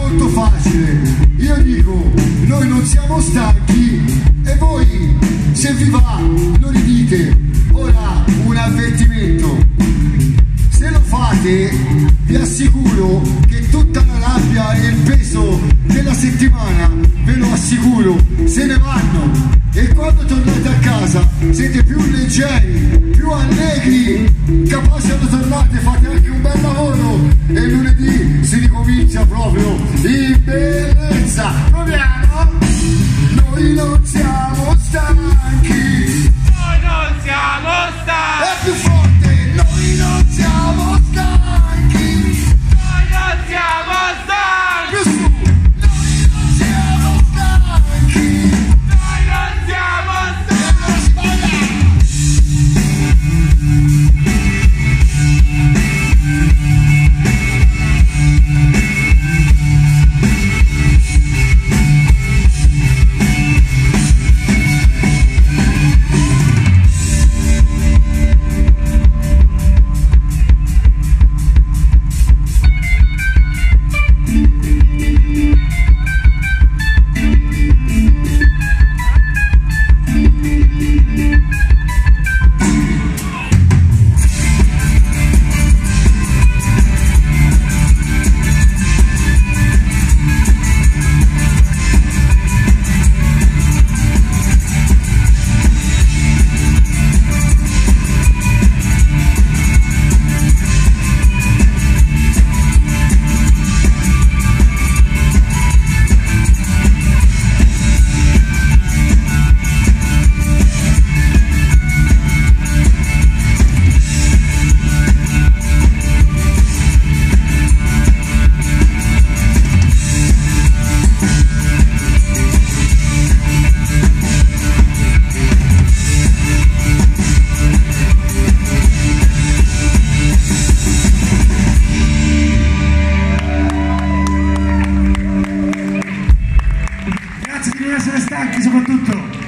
molto facile. Io dico, noi non siamo stanchi e voi, se vi va, lo ridite. Ora, un avvertimento: se lo fate, vi assicuro che tutta la rabbia e il peso della settimana, ve lo assicuro, se ne vanno. E quando tornate a casa siete più leggeri, più allegri, capaci quando tornate fate anche un bel lavoro e lunedì si ricomincia proprio in bellezza. Proviamo! Noi non siamo stanchi. Noi non siamo stanchi. È più forte! Noi non siamo stanchi. Noi non siamo stanchi. Più su! Noi non siamo stanchi. Noi non siamo stanchi. E allora si balla! Grazie di non essere stanchi soprattutto.